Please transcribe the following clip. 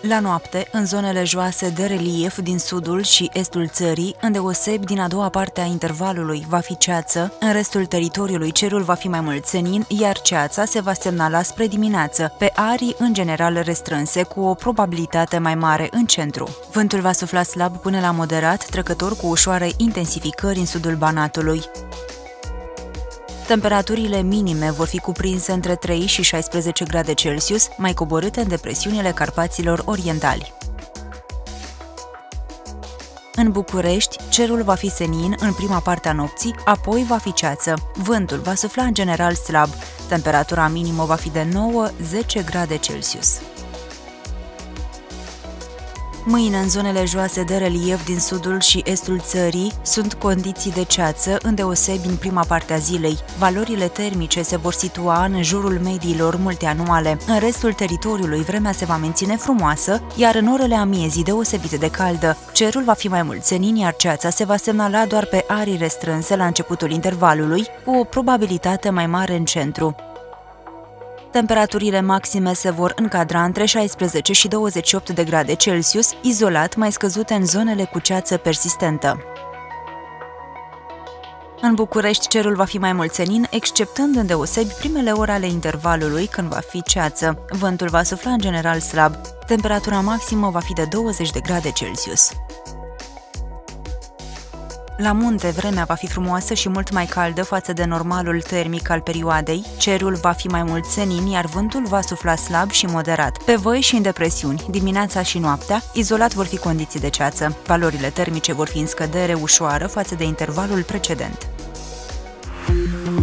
La noapte, în zonele joase de relief din sudul și estul țării, îndeosebi din a doua parte a intervalului, va fi ceață, în restul teritoriului cerul va fi mai mult senin, iar ceața se va semnala spre dimineață, pe arii în general restrânse, cu o probabilitate mai mare în centru. Vântul va sufla slab până la moderat, trecător cu ușoare intensificări în sudul Banatului. Temperaturile minime vor fi cuprinse între 3 și 16 grade Celsius, mai coborâte în depresiunile Carpaților Orientali. În București, cerul va fi senin în prima parte a nopții, apoi va fi ceață. Vântul va sufla în general slab. Temperatura minimă va fi de 9-10 grade Celsius. Mâine, în zonele joase de relief din sudul și estul țării, sunt condiții de ceață, îndeosebi în prima parte a zilei. Valorile termice se vor situa în jurul mediilor multianuale. În restul teritoriului, vremea se va menține frumoasă, iar în orele amiezii deosebite de caldă. Cerul va fi mai mult senin, iar ceața se va semnala doar pe arii restrânse la începutul intervalului, cu o probabilitate mai mare în centru. Temperaturile maxime se vor încadra între 16 și 28 de grade Celsius, izolat mai scăzute în zonele cu ceață persistentă. În București, cerul va fi mai mult senin, exceptând îndeosebi primele ore ale intervalului, când va fi ceață. Vântul va sufla în general slab. Temperatura maximă va fi de 20 de grade Celsius. La munte, vremea va fi frumoasă și mult mai caldă față de normalul termic al perioadei, cerul va fi mai mult senin, iar vântul va sufla slab și moderat. Pe văi și în depresiuni, dimineața și noaptea, izolat vor fi condiții de ceață. Valorile termice vor fi în scădere ușoară față de intervalul precedent.